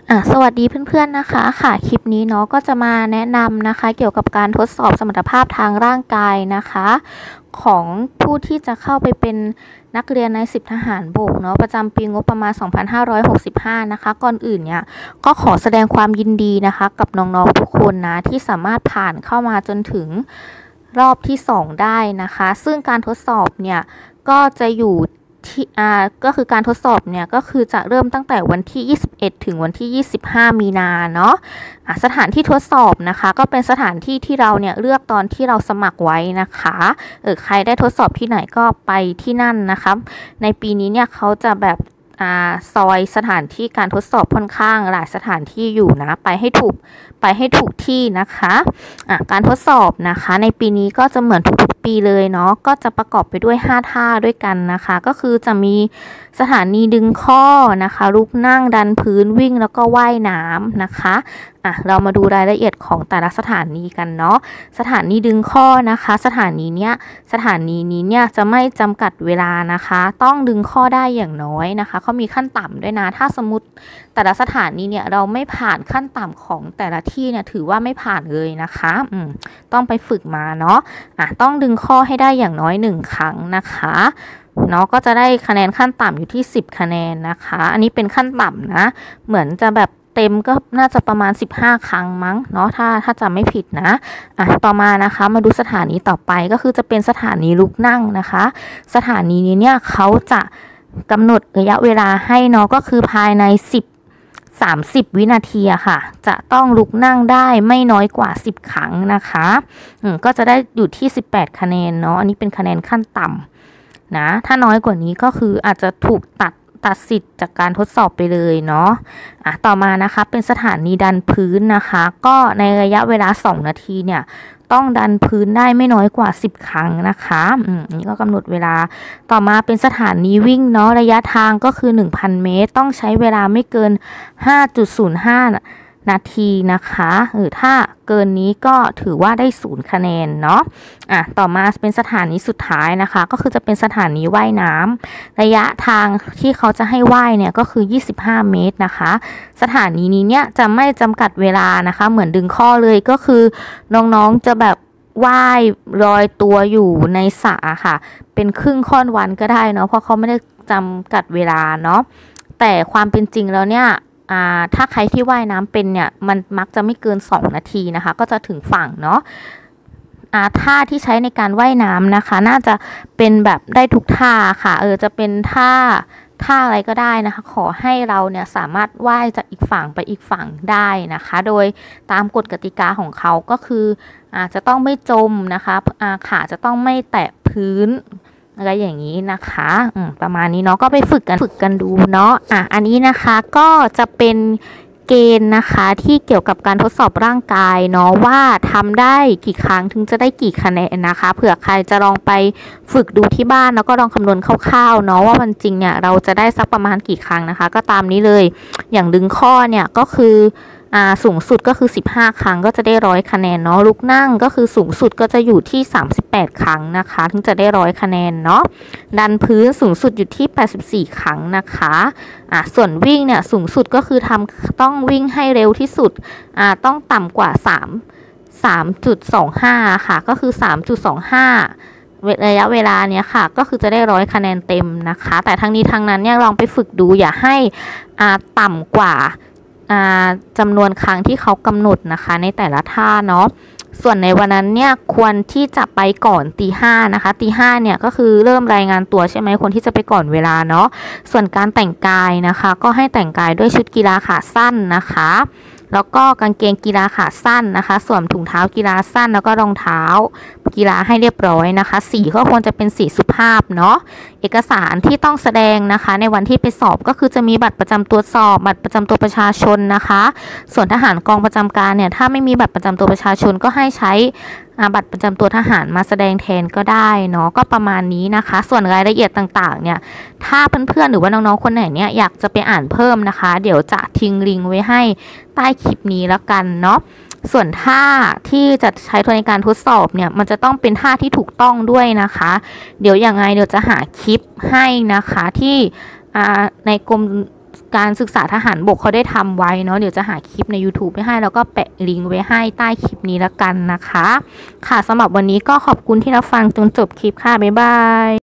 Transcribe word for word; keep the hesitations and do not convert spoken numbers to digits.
อ่ะสวัสดีเพื่อนๆนะคะค่ะคลิปนี้เนาะก็จะมาแนะนำนะคะเกี่ยวกับการทดสอบสมรรถภาพทางร่างกายนะคะของผู้ที่จะเข้าไปเป็นนักเรียนในสิบทหารบกเนาะประจำปีงบประมาณ สองพันห้าร้อยหกสิบห้า นะคะก่อนอื่นเนี่ยก็ขอแสดงความยินดีนะคะกับน้องๆทุกคนนะที่สามารถผ่านเข้ามาจนถึงรอบที่สองได้นะคะซึ่งการทดสอบเนี่ยก็จะอยู่ที่อ่าก็คือการทดสอบเนี่ยก็คือจะเริ่มตั้งแต่วันที่ยี่สิบเอ็ดถึงวันที่ยี่สิบห้ามีนาเนาะอ่ะสถานที่ทดสอบนะคะก็เป็นสถานที่ที่เราเนี่ยเลือกตอนที่เราสมัครไว้นะคะเออใครได้ทดสอบที่ไหนก็ไปที่นั่นนะคะในปีนี้เนี่ยเขาจะแบบอ่าซอยสถานที่การทดสอบค่อนข้างหลายสถานที่อยู่นะไปให้ถูกไปให้ถูกที่นะคะอ่ะการทดสอบนะคะในปีนี้ก็จะเหมือนทุกๆปีเลยเนาะก็จะประกอบไปด้วยห้าท่าด้วยกันนะคะก็คือจะมีสถานีดึงข้อนะคะลุกนั่งดันพื้นวิ่งแล้วก็ว่ายน้ำนะคะอ่ะเรามาดูรายละเอียดของแต่ละสถานีกันเนาะสถานีดึงข้อนะคะสถานีเนี้ยสถานีนี้เนี่ยจะไม่จำกัดเวลานะคะต้องดึงข้อได้อย่างน้อยนะคะเขามีขั้นต่ำด้วยนะถ้าสมมติแต่ละสถานีเนี่ยเราไม่ผ่านขั้นต่ำของแต่ละที่เนี่ยถือว่าไม่ผ่านเลยนะคะอืมต้องไปฝึกมาเนาะอ่ะต้องดึงข้อให้ได้อย่างน้อยหนึ่งครั้งนะคะเนาะก็จะได้คะแนนขั้นต่ำอยู่ที่สิบคะแนนนะคะอันนี้เป็นขั้นต่ำนะเหมือนจะแบบเต็มก็น่าจะประมาณสิบห้าครั้งมั้งเนาะถ้าถ้าจำไม่ผิดนะอ่ะต่อมานะคะมาดูสถานีต่อไปก็คือจะเป็นสถานีลุกนั่งนะคะสถานีนี้เนี่ยเขาจะกำหนดระยะเวลาให้เนาะก็คือภายในสิบ สามสิบวินาทีอะค่ะจะต้องลุกนั่งได้ไม่น้อยกว่าสิบครั้งนะคะอืมก็จะได้อยู่ที่สิบแปดคะแนนเนาะอันนี้เป็นคะแนนขั้นต่ำนะถ้าน้อยกว่านี้ก็คืออาจจะถูกตัดตัดสิทธิ์จากการทดสอบไปเลยเนาะอ่ะต่อมานะคะเป็นสถานีดันพื้นนะคะก็ในระยะเวลาสองนาทีเนี่ยต้องดันพื้นได้ไม่น้อยกว่าสิบครั้งนะคะอืมนี่ก็กำหนดเวลาต่อมาเป็นสถานีวิ่งเนาะระยะทางก็คือ หนึ่งพัน เมตรต้องใช้เวลาไม่เกิน ห้าจุดศูนย์ห้า นาทีนะคะหรือถ้าเกินนี้ก็ถือว่าได้ศูนย์คะแนนเนาะอ่ะต่อมาเป็นสถานีสุดท้ายนะคะก็คือจะเป็นสถานีว่ายน้ำระยะทางที่เขาจะให้ว่ายเนี่ยก็คือยี่สิบห้าเมตรนะคะสถานีนี้เนี่ยจะไม่จำกัดเวลานะคะเหมือนดึงข้อเลยก็คือน้องๆจะแบบว่ายลอยตัวอยู่ในสระค่ะเป็นครึ่งค่อนวันก็ได้เนาะเพราะเขาไม่ได้จำกัดเวลาเนาะแต่ความเป็นจริงแล้วเนี่ยถ้าใครที่ว่ายน้ำเป็นเนี่ยมันมักจะไม่เกินสองนาทีนะคะก็จะถึงฝั่งเนาะท่าที่ใช้ในการว่ายน้ำนะคะน่าจะเป็นแบบได้ทุกท่าค่ะเออจะเป็นท่าท่าอะไรก็ได้นะคะขอให้เราเนี่ยสามารถว่ายจากอีกฝั่งไปอีกฝั่งได้นะคะโดยตามกฎกติกาของเขาก็คืออาจจะต้องไม่จมนะคะขาจะต้องไม่แตะพื้นอะไรอย่างนี้นะคะประมาณนี้เนาะก็ไปฝึกกันฝึกกันดูเนาะอ่ะอันนี้นะคะก็จะเป็นเกณฑ์นะคะที่เกี่ยวกับการทดสอบร่างกายเนาะว่าทำได้กี่ครั้งถึงจะได้กี่คะแนนนะคะเผื่อใครจะลองไปฝึกดูที่บ้านแล้วก็ลองคำนวณคร่าวๆเนาะว่ามันจริงเนี่ยเราจะได้สักประมาณกี่ครั้งนะคะก็ตามนี้เลยอย่างดึงข้อเนี่ยก็คืออ่าสูงสุดก็คือสิบห้าครั้งก็จะได้ร้อยคะแนนเนาะลุกนั่งก็คือสูงสุดก็จะอยู่ที่สามสิบแปดครั้งนะคะถึงจะได้ร้อยคะแนนเนาะดันพื้นสูงสุดอยู่ที่แปดสิบสี่ครั้งนะคะอ่าส่วนวิ่งเนี่ยสูงสุดก็คือทำต้องวิ่งให้เร็วที่สุดอ่าต้องต่ำกว่าสาม สามจุดสองห้า ค่ะก็คือ สามจุดสองห้า ระยะเวลาเนี้ยค่ะก็คือจะได้ร้อยคะแนนเต็มนะคะแต่ทั้งนี้ทั้งนั้นเนี่ยลองไปฝึกดูอย่าให้อ่าต่ำกว่าจำนวนครั้งที่เขากำหนดนะคะในแต่ละท่าเนาะส่วนในวันนั้นเนี่ยควรที่จะไปก่อนตีห้านะคะตีห้าเนี่ยก็คือเริ่มรายงานตัวใช่ไหมคนที่จะไปก่อนเวลาเนาะส่วนการแต่งกายนะคะก็ให้แต่งกายด้วยชุดกีฬาขาสั้นนะคะแล้วก็กางเกงกีฬาขาสั้นนะคะสวมถุงเท้ากีฬาสั้นแล้วก็รองเท้ากีฬาให้เรียบร้อยนะคะสีก็ควรจะเป็นสีสุภาพเนาะเอกสารที่ต้องแสดงนะคะในวันที่ไปสอบก็คือจะมีบัตรประจำตัวสอบบัตรประจำตัวประชาชนนะคะส่วนทหารกองประจำการเนี่ยถ้าไม่มีบัตรประจำตัวประชาชนก็ให้ใช้บัตรประจำตัวทหารมาแสดงแทนก็ได้เนาะก็ประมาณนี้นะคะส่วนรายละเอียดต่างๆเนี่ยถ้าเพื่อนๆหรือว่าน้องๆคนไหนเนี่ยอยากจะไปอ่านเพิ่มนะคะเดี๋ยวจะทิ้งลิงก์ไว้ให้ใต้คลิปนี้แล้วกันเนาะส่วนท่าที่จะใช้ในการทดสอบเนี่ยมันจะต้องเป็นท่าที่ถูกต้องด้วยนะคะเดี๋ยวยังไงเดี๋ยวจะหาคลิปให้นะคะที่ในกรมการศึกษาทหารบกเขาได้ทำไว้เนาะเดี๋ยวจะหาคลิปใน ยูทูบ ไว้ให้แล้วก็แปะลิงก์ไว้ให้ใต้คลิปนี้ละกันนะคะค่ะสำหรับวันนี้ก็ขอบคุณที่รับฟังจนจบคลิปค่ะบ๊ายบาย